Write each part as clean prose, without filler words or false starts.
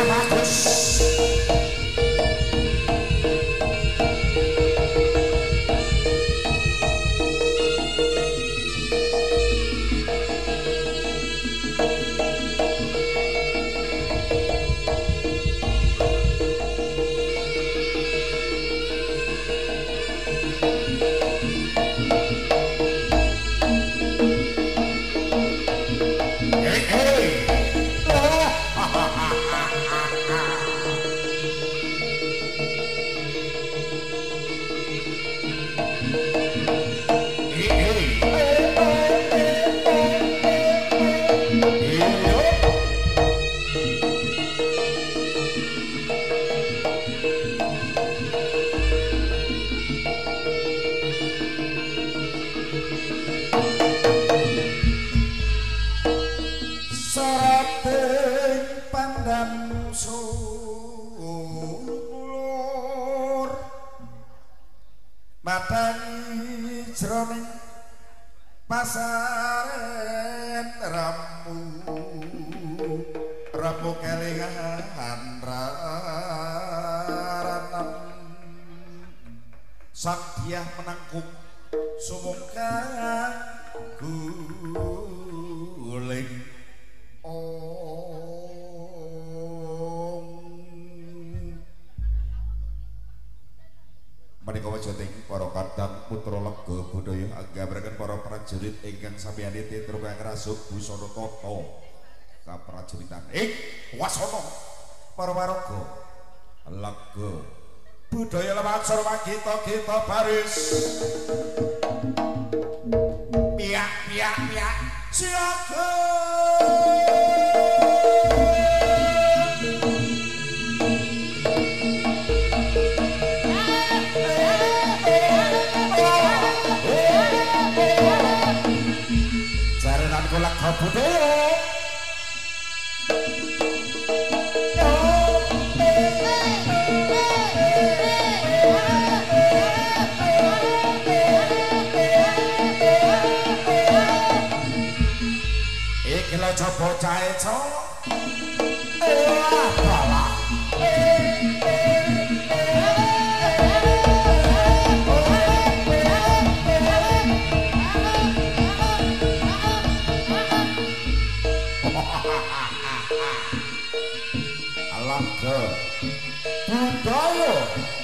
Madangi jroning pasaren ramu kelingan raranam sang diah menangkung sumungkang guling menika wajoting para kadang putra lega budaya anggamraken para prajurit ingkang sampeyan titru kang rasuk busana tata kaprajuritan wasana para waraga lega budaya lemansur kita baris piak siaga lega budaya iki lho coba cae lega budaya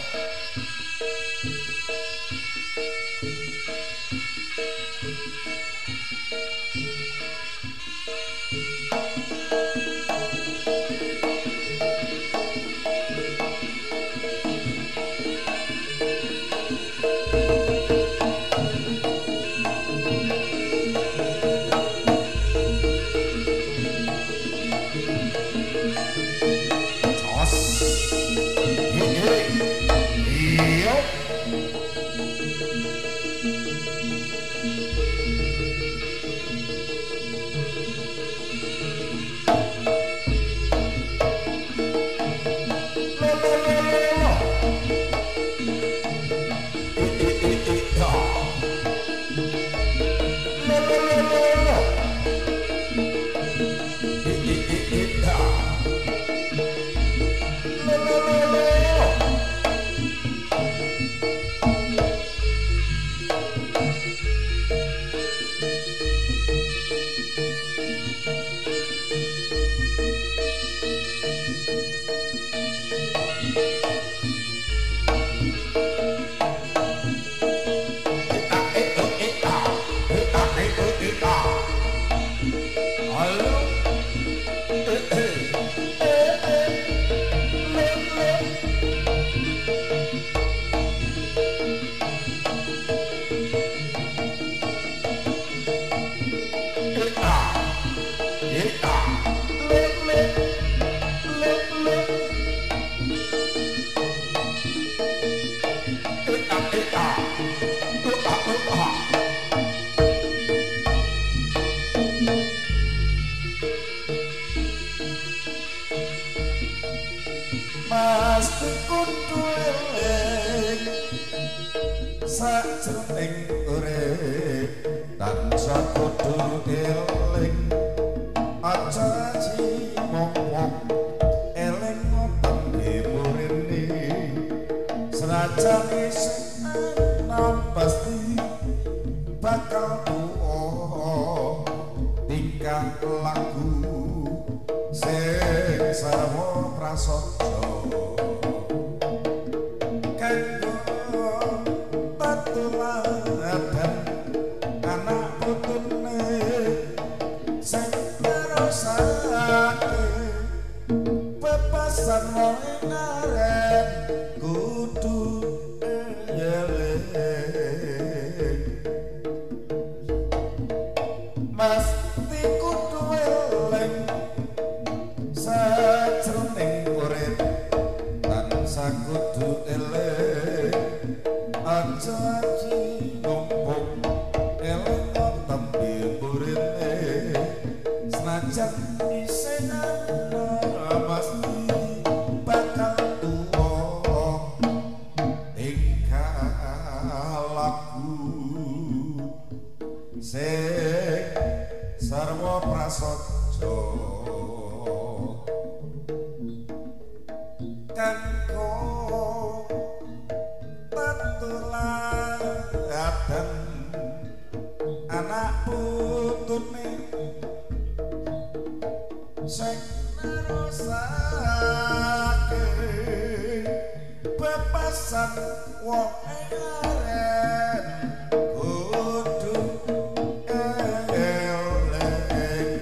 Pasti kudu eling sajroning urip tansah kudu eling aja jimong eling Rasane sing enom pasti bakal tuwa tingkah laku sing sarwa prasaja kanggo patuladan anak putune sing nerusake pepasan wae ngaren kudu eling mesti kudu eling sajroning urip tansah kudu eling aja numpuk eling tembe burine senajan isih ana mesti bakal tuwa tingkah laku sing sarwa prasaja kanggo patuladan anak putune sing nerusake bebasan wong aren kudu eling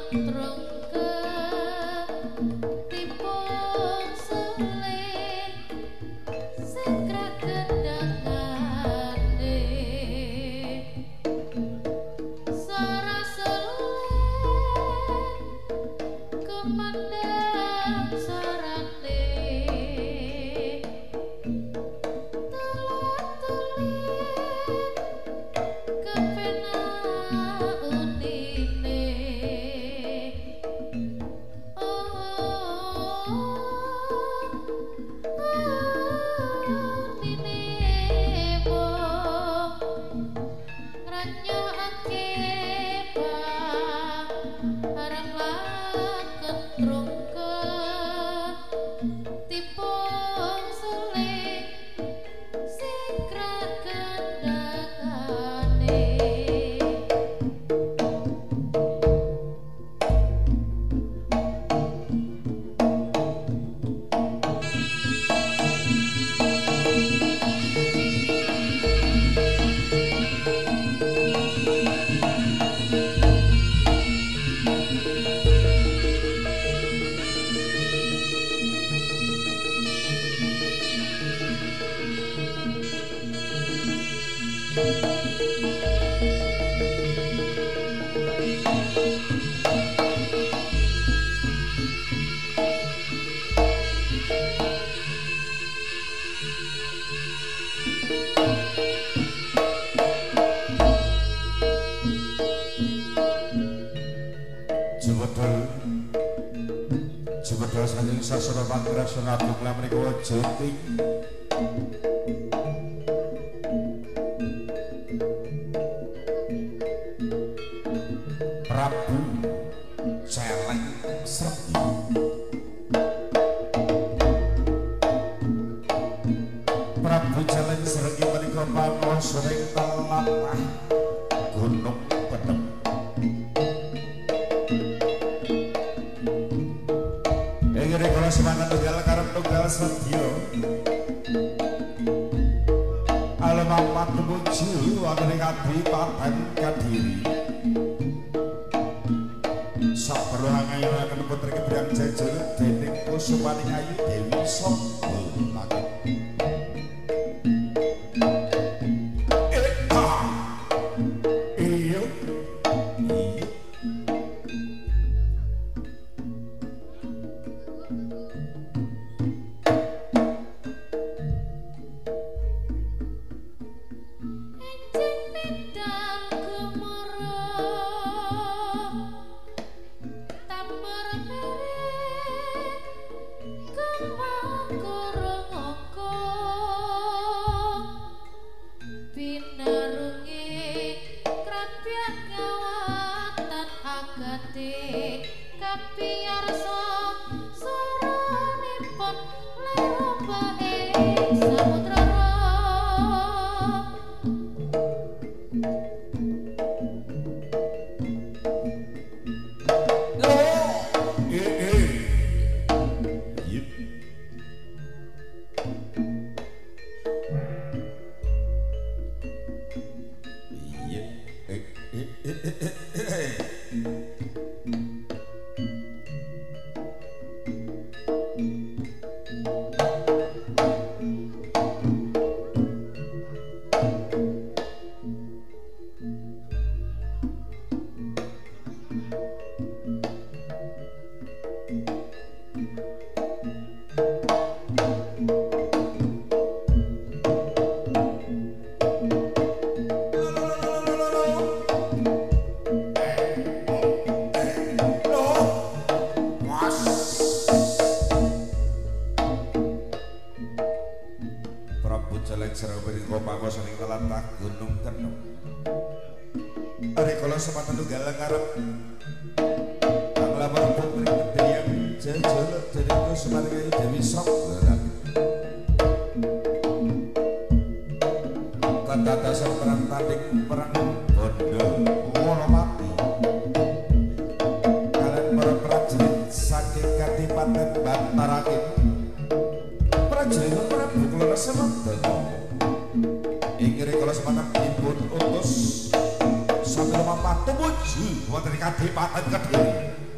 Jebedol saking sasana pangrasana agung lamrika Jating Prabu Celeng Sregi Prabu Celeng Sregi menika panguwasaning tlatah Gunung Pedhem Rikala semangat tunggal karep tunggal sedya Alemampat tumuju wonten ing Kadipaten Kadiri saperluangaken putri kebrian jajal dening Kusumaning Ayu Dewi Samba Langit Kadipaten Kediri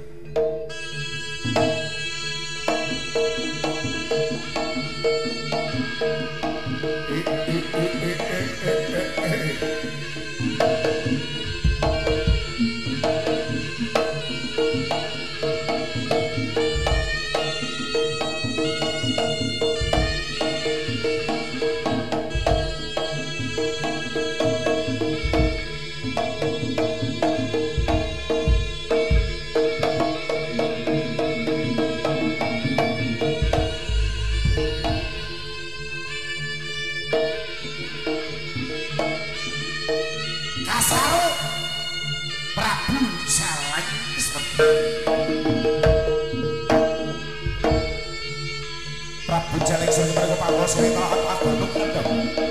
Prabu Jaleng sing menika pangos kereta agama kandhang.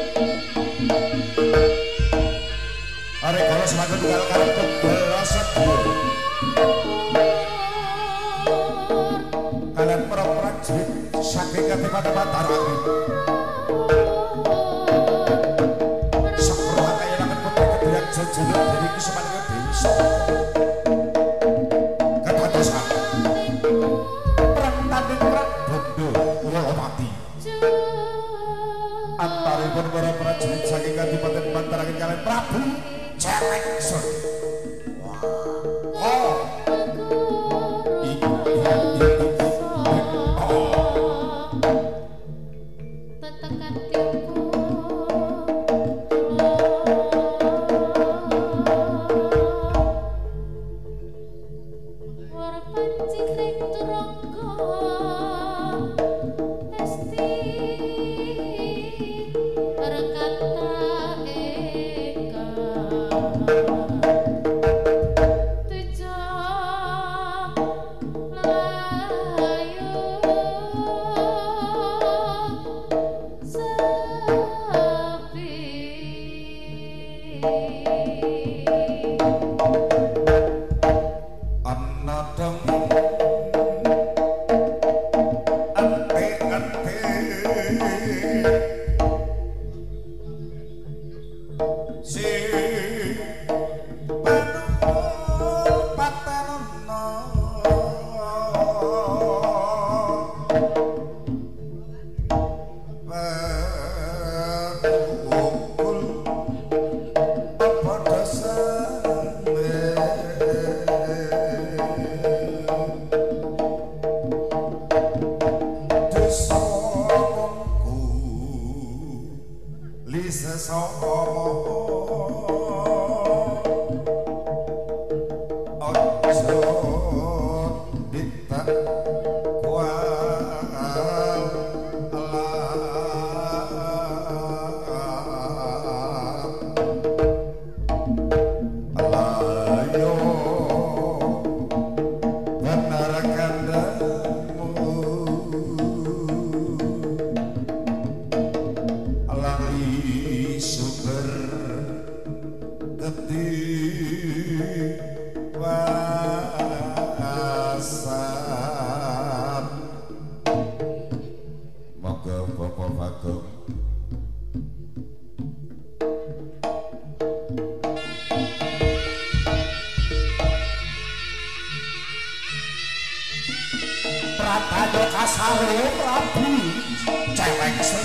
Arek kala semakin tunggal karep tunggal sedulur. Kalian para prajurit saking Kadipaten Mataram. Sakura kaya langit putri kedirian jejuluk dari kusumannya Dewi Soko. Kedadosan perang tanding perang bondo Wolopati. Antaripun para prajurit saking Kadipaten Mataram kalian Prabu Jalengser. Oh. Prataya kasare Prabu Jalengser.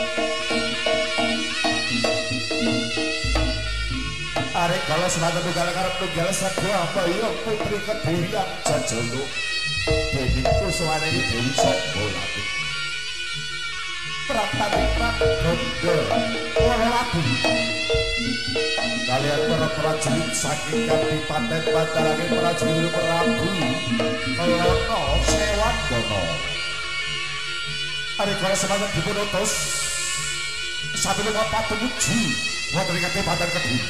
Arek kala semanten tunggal karep tunggal sadya kaya putri kedirian jejuluk dening kusuwane Dewi Soko Lati. Prataya Prabondo Wolopati. Kalian para prajurit saking Kadipaten Mataram prajurit Prabu Lono Sewandana. Arek kala semanten dipun utus saben papat tumuju wonten ing Kadipaten Kediri.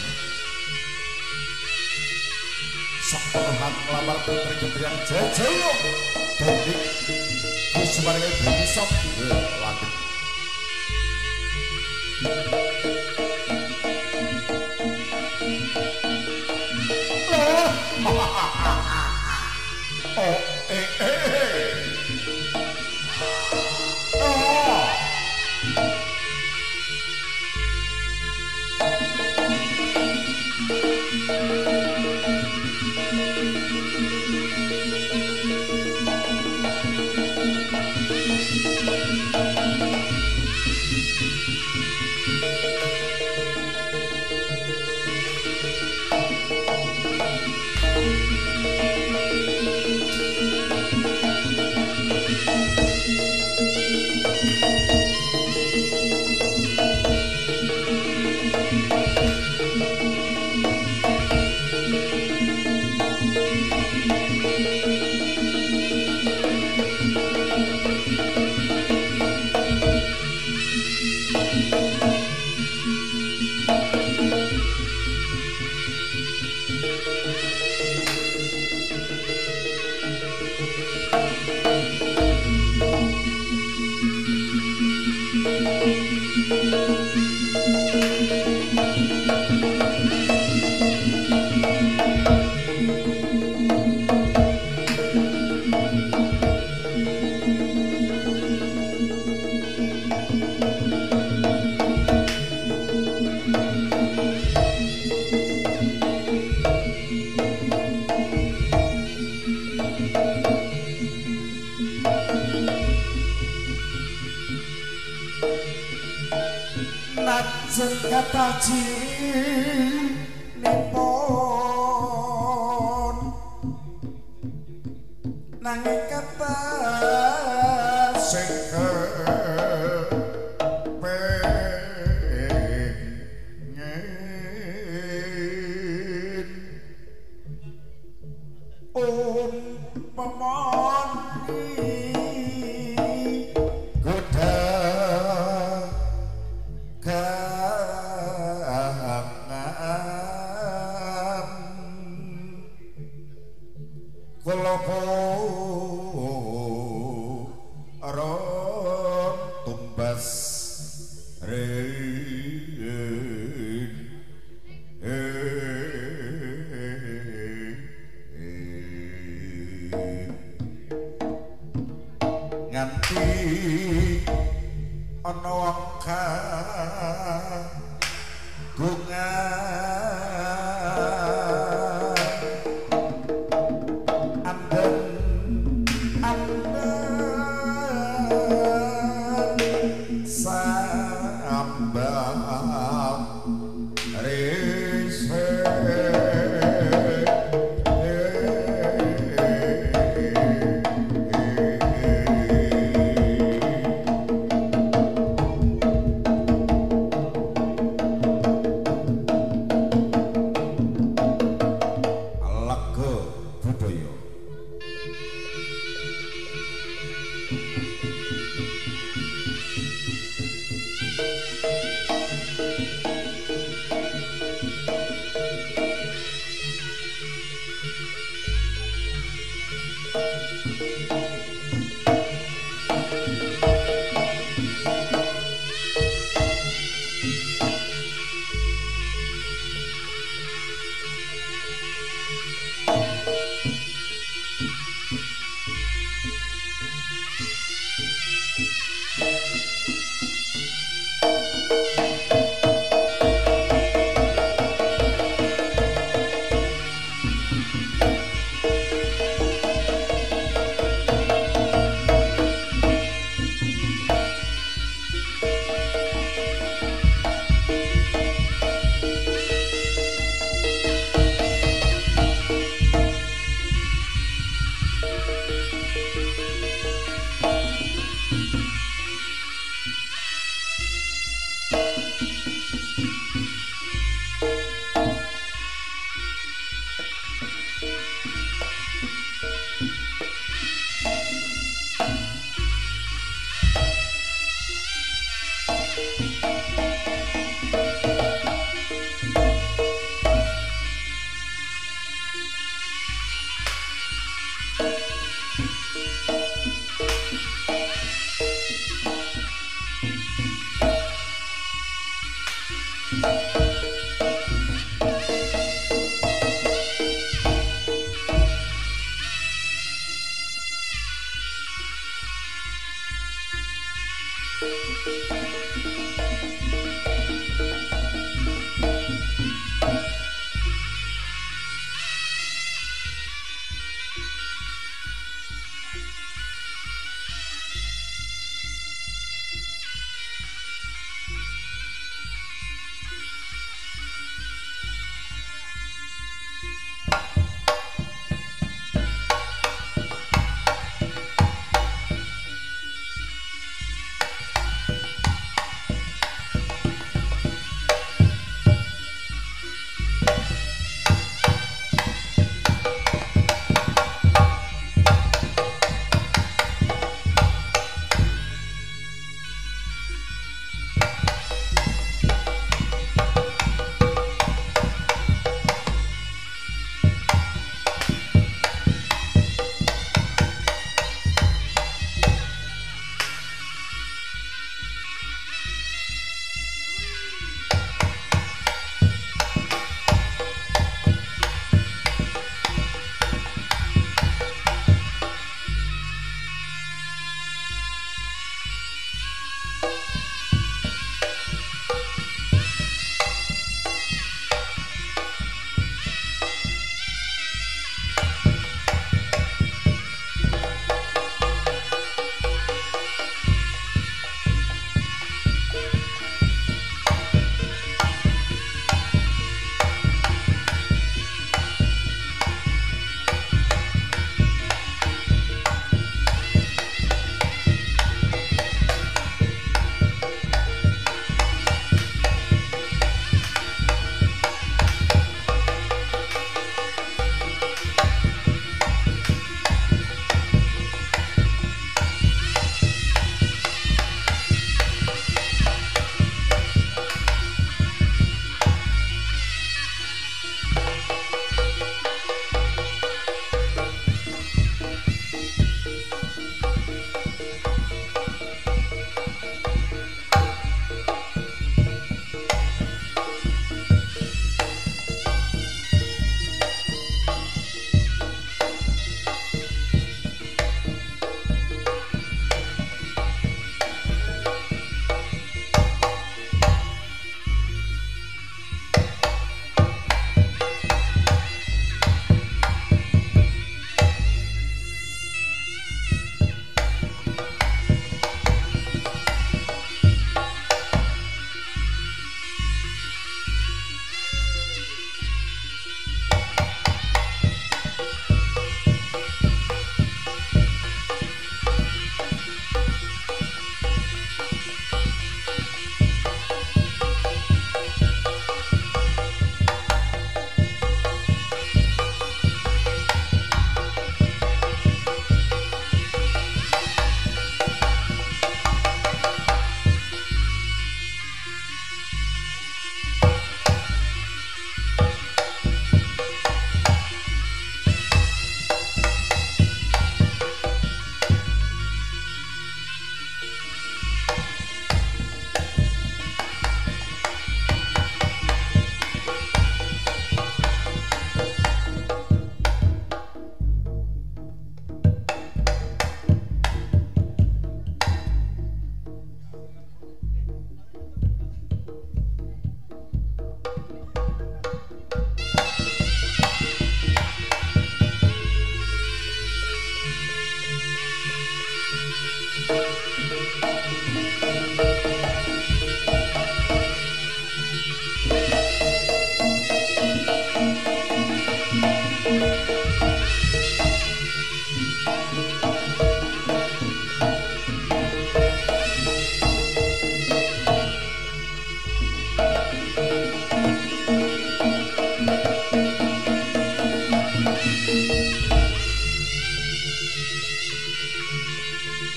Sakperhan lamar putri kedirian jejuluk dening kusumange Dewi Soko Lati. ajeng kata ciri nipun nanging kata sing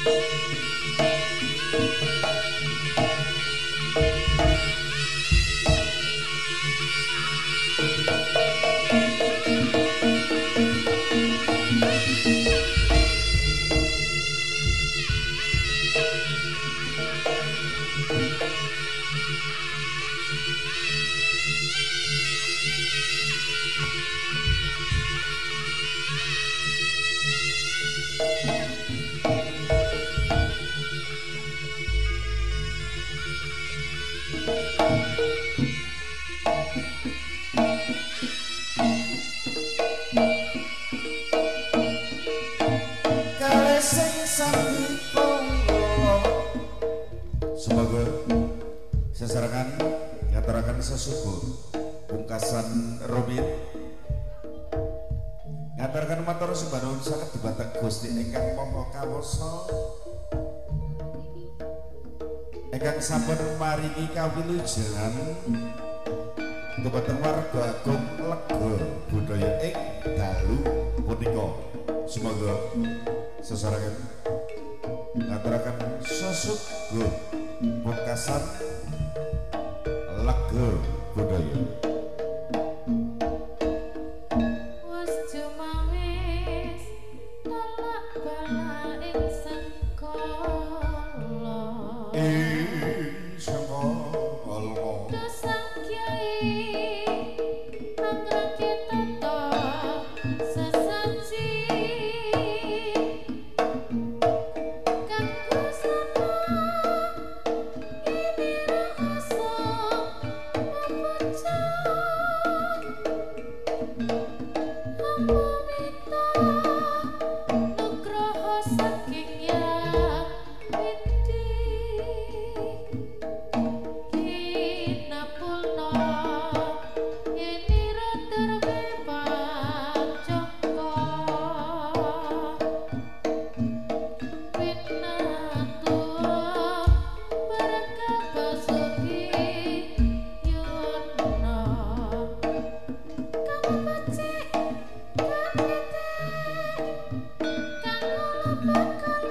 Semoga sesarangan ngaturakan sesukur pungkasan rumit ngaturakan matur sembarang sangat dibatang Gusti ingkang Maha Kawasa ingkang sampun maringi kawilujengan dumateng warga agung lega budaya ing dalu punika. Semoga sesarangan ngaturakan sesukur pungkasan lega budaya. Wes cuma wis tolak bala ing sengkala dosa kiai angrake tata sesaji kanggo sama ini rasa apa minta nugroho saking yang widi kinapulna ini roder bebang joko winatua berkah basuki yuna kamu becik kan kang bakal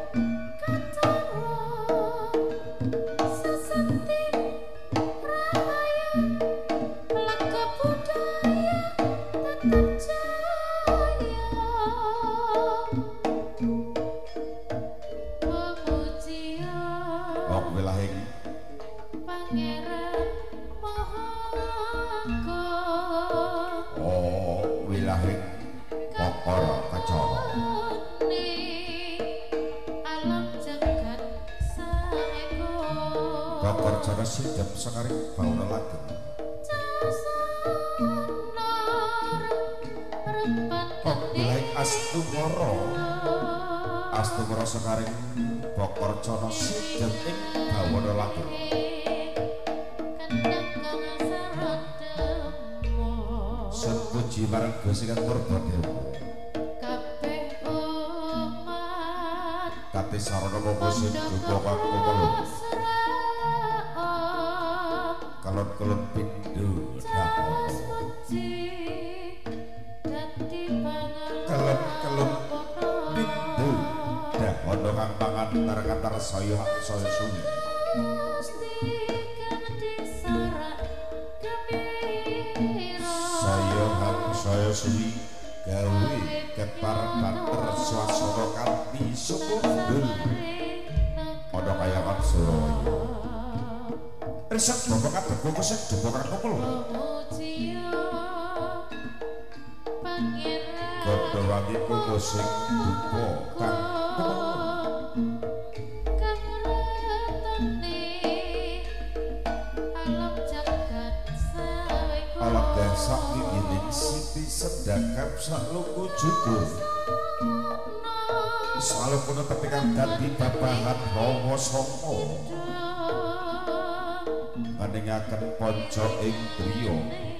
katawa sesenti rahayu laga budaya tetap jaya pemujian Kok wilahing Pangeran Mahaga wilahing Kokor Kacara alam jagat saeko Kokor Jara Sidap Sekaring Bauna Lageng jasanar repan Kok wilahing Astumara Sekaring Kokor Jara Sidap ing Bauna Lageng kendang kang sarodemo Sepuji marang Gusti Kang Purbadewa kabeh umat Kate sarana monggo sing duka kang kumul kelon-kelon pindho dahono kelon-kelon pindho dahono kang pangantar-antar saya suwi saya suwi gawe ketar banter swasana kanthi sumundul ana kaya kan Suraya riset bapak kadhe sing duka kang kumul Godho wangi kuku sing duka kang alam desak ngiling siti sedakap sak luku jugur selalu puno tepikan dadi babahan hawa sangka ngandingaken panca ing driya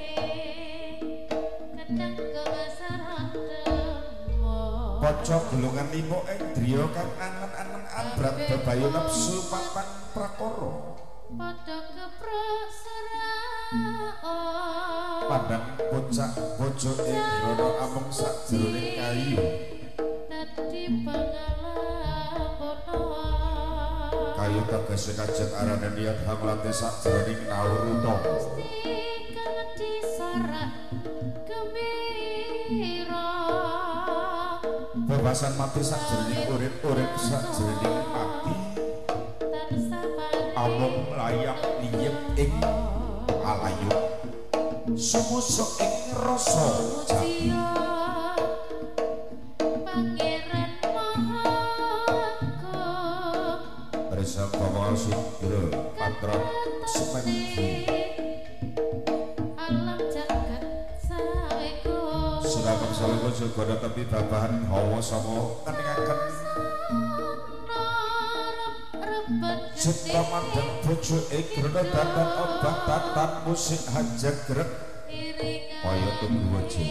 panca golongan 5 ing driya kang angen-angen abrat bebayu nafsu papan prakara padha keprasaraan pandang bocah bojo ing rono amung sajroning kayu dadi pangalaman kayu tegese kajek arane niat hamlate sajroning Naruto bebasan mati sajroning urip sajroning mati amung layak liyep ing alayu sumuso ing rasa jati Pangeran Mahaku Resa Bawa Sudra Patron Sementi alam jagat saeku Surakan salawat segoda tapi babahan hawa sama kaningaken Cipta mandang bojo ikrana datan obah tatan musik hajak grek kaya tunggu waja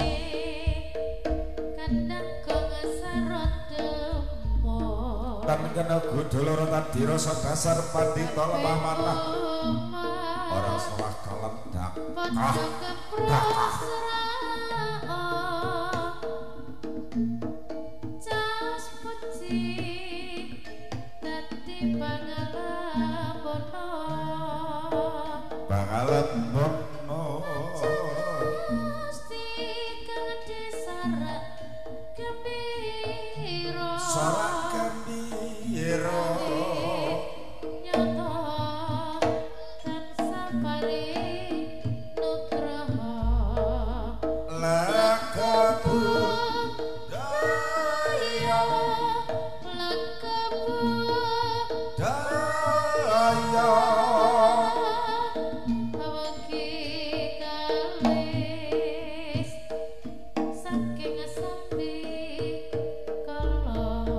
kandang kong sarot demo tan kena godho loro tadi rasa dasar pandita lemah manah ora salah kalendang Jas puji dadi bangalan mono Gusti kang disarak gembira sorak gembira nyata tansah paring nugraha lakabu lakabu daya awaki kalis saking sambi kala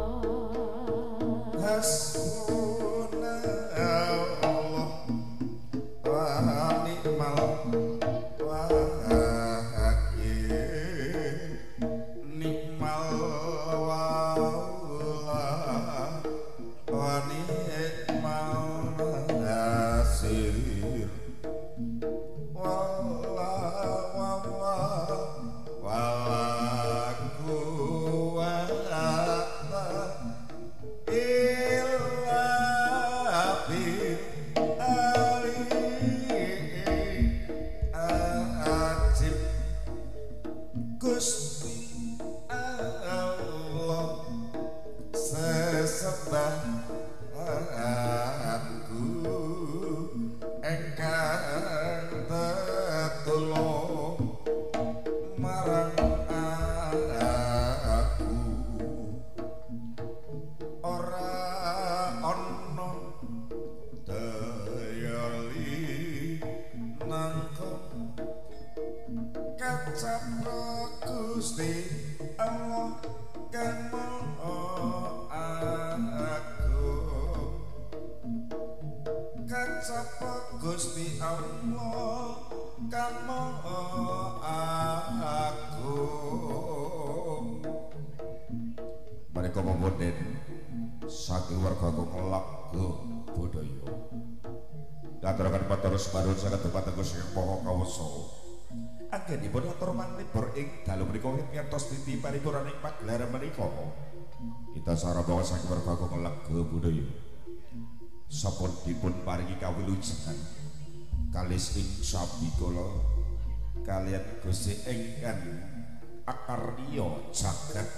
hasbunallah wa ni'mal wakil ni'mal waula wa ni'mal nasir wala quwwata illa ajib Gusti Allah sesembahanku engkang tetulung marang aku ora ana daya nangkep kacap Gusti Allah kang maha agung kacap Gusti Allah kang maha agung mereka memoden saking warga lagu budaya daturaken paterus barun saged dumateng Gusti Maha Kawasa anggenipun atur manlipur ing dalu menika ngantos titi paripurnaning pagelaran menika kita sarana saking warga lagu budaya sampun dipun paringi kawilujengan kalis ing sabikala kalian Gusti ingkang akarya jagat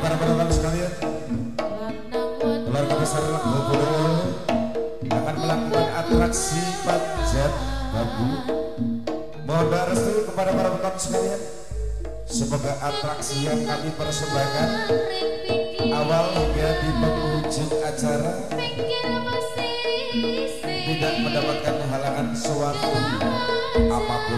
para penonton sekalian, keluarga besar Lego Budaya akan melakukan atraksi panjat bambu. Mohon doa restu kepada para penonton sekalian. Semoga atraksi yang kami persembahkan awal hingga di penghujung acara tidak mendapatkan halangan suatu apapun.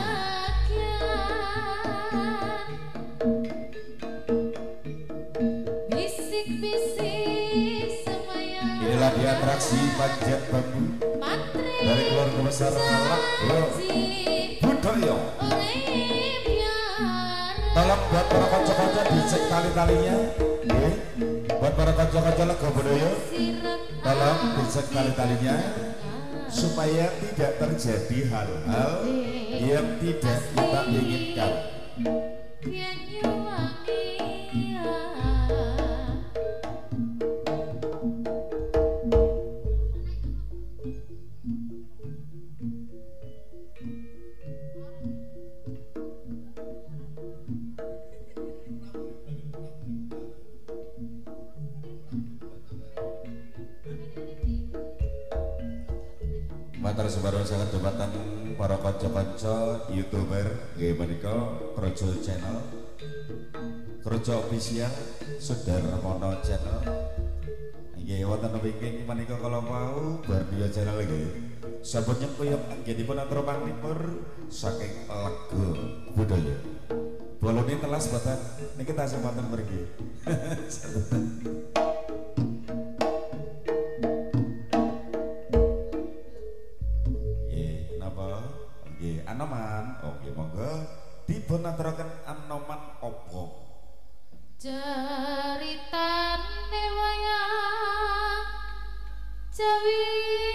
Inilah di atraksi panjat bambu dari keluarga besar Lego Budaya. Tolong buat para konco-konco dicek tali-talinya. Buat para konco-konco Lego Budaya, tolong dicek tali-talinya supaya tidak terjadi hal-hal yang tidak kita inginkan. Matur sebarang sangat jembatan para kanca-kanca YouTuber nggih menika Krojo Channel, Krojo Official, Sudarmono Channel. Nggih wonten wingking menika kala mau Bardia Channel nggih. Sampun nyengkuyung anggenipun atur panglipur saking Lego Budaya. Bolone telas boten niki tasih wonten mriki. Anoman, oke monggo dipun aturaken anoman opo? Ceritane wayang Jawi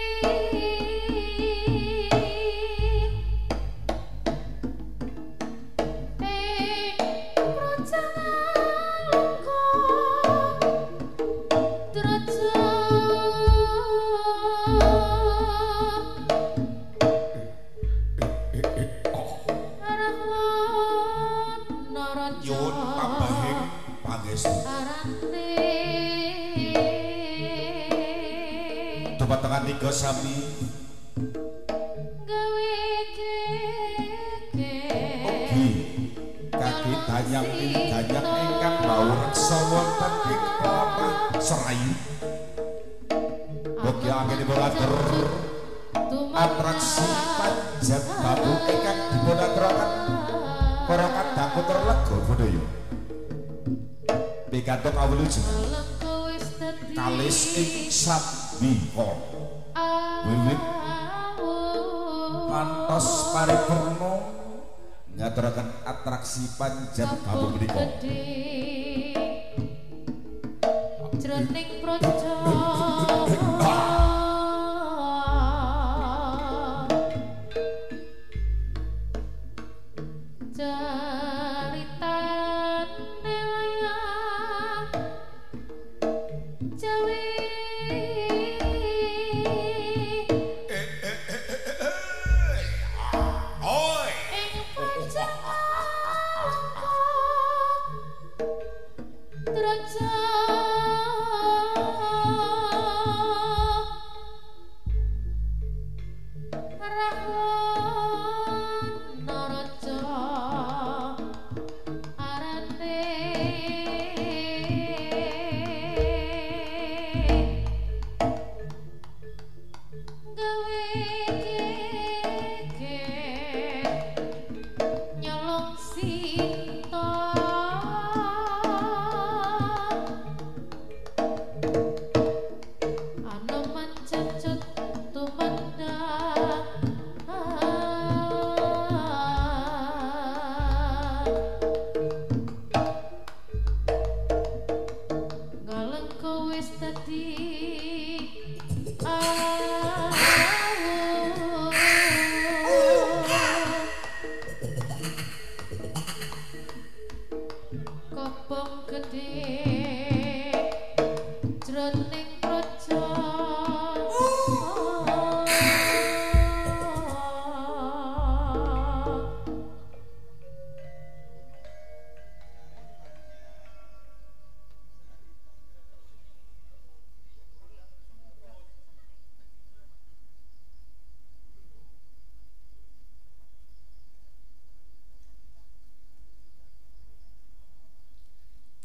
Tumatangan tiga sami gawe ugi kaki danyang ingkang bau reksa wonten ing Pelamah Serayu. Mugi anggenipun atur atraksi panjat bambu ingkang dipun aturaken para kadang putra Lego Budaya. Pikantuk awujud kalis ing sabika wiwit mantos paripurna ngaturaken atraksi panjat bambu menika. Jroning praja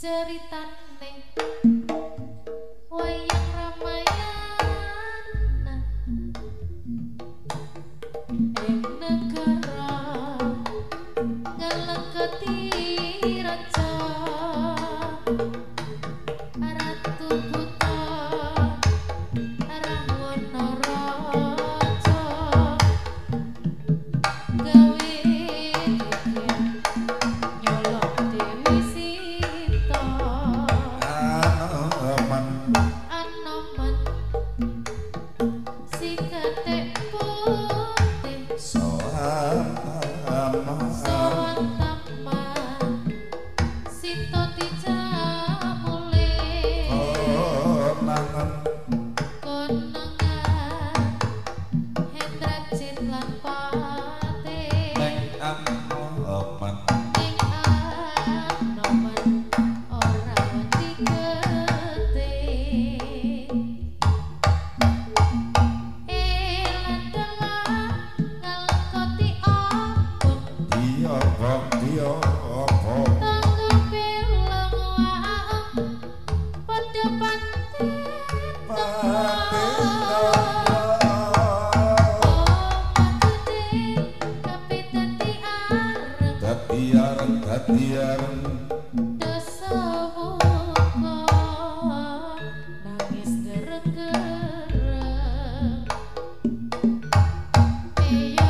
ceritane wayang Ramayana ing negara ngelengketi raja Ratu Buta Rahwana Raja gawe geger nyolok Dewi Sita Anoman si ketek putih soan taman Sita dijamule konangan Hendra Jit lan Pate ning Anoman ora wedi gete ngalengkoti obong tangga film waang padha nangis gereng-gereng iya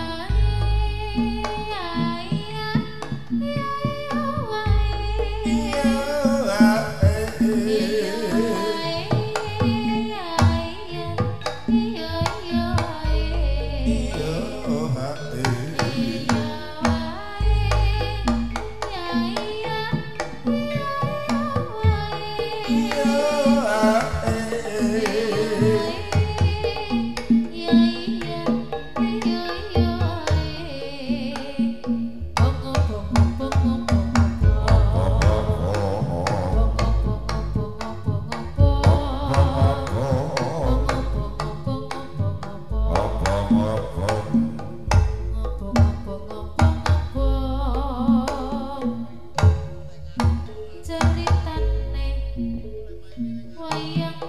ceritane wayang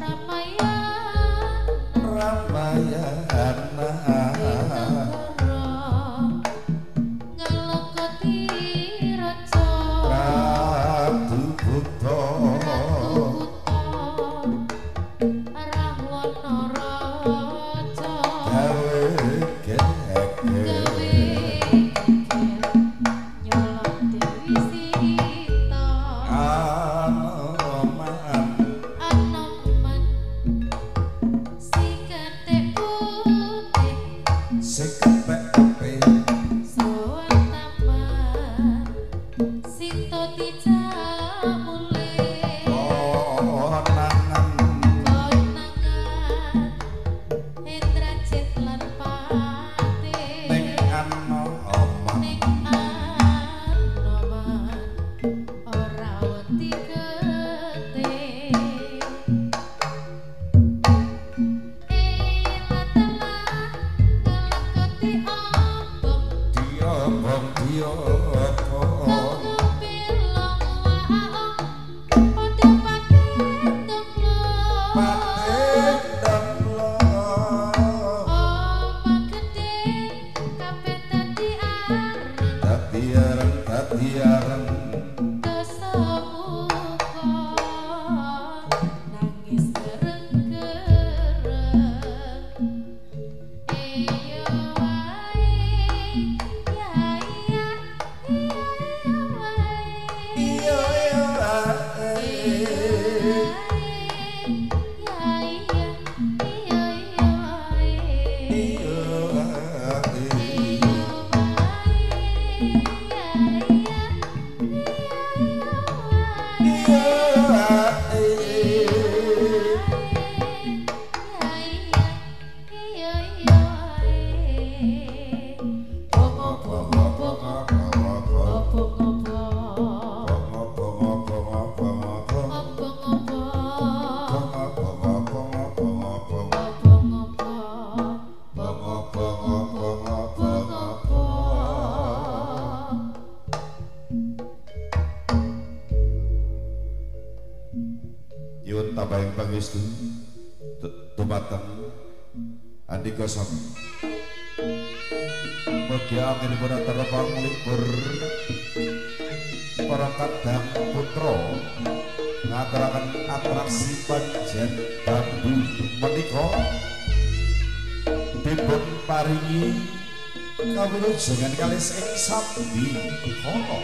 Ramayana ngelengketi raja Ratu Buta Rahwana Raja gawe geger nyolok Dewi Sita Anoman si ketek putih soan taman Sita dijamule konangan Hendra Jit lan Pate ning Anoman ora wedi gete ngelengketi obong tangga film waang padha pating denglo omah gedhe kabeh dadi areng dosa muka nangis gereng-gereng iya obong Nyuwun tambahin pangestu dumateng Andika Sami. Mugi anggenipun terpang libur para kadang putra ngaturaken atraksi panjen bambu menika dipun paringi kawilujengan kalih ing sabdi kono.